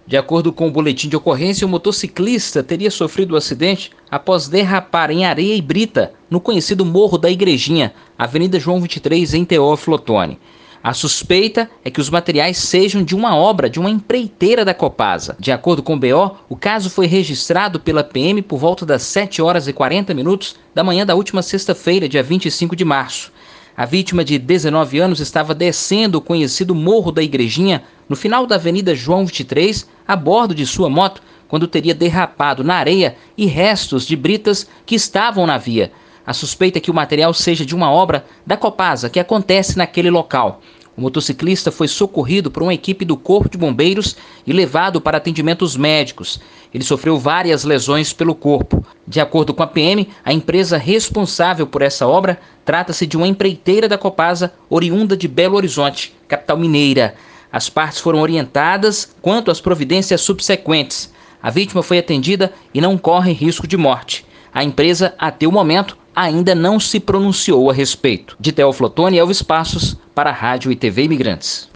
De acordo com o boletim de ocorrência, o motociclista teria sofrido o acidente após derrapar em areia e brita no conhecido Morro da Igrejinha, Avenida João 23, em Teófilo Otoni. A suspeita é que os materiais sejam de uma obra de uma empreiteira da Copasa. De acordo com o BO, o caso foi registrado pela PM por volta das 7h40 da manhã da última sexta-feira, dia 25 de março. A vítima, de 19 anos, estava descendo o conhecido Morro da Igrejinha, no final da Avenida João 23, a bordo de sua moto, quando teria derrapado na areia e restos de britas que estavam na via. A suspeita é que o material seja de uma obra da Copasa que acontece naquele local. O motociclista foi socorrido por uma equipe do Corpo de Bombeiros e levado para atendimentos médicos. Ele sofreu várias lesões pelo corpo. De acordo com a PM, a empresa responsável por essa obra trata-se de uma empreiteira da Copasa oriunda de Belo Horizonte, capital mineira. As partes foram orientadas quanto às providências subsequentes. A vítima foi atendida e não corre risco de morte. A empresa, até o momento, ainda não se pronunciou a respeito. De Teófilo Otoni, Elvis Passos, para a Rádio e TV Imigrantes.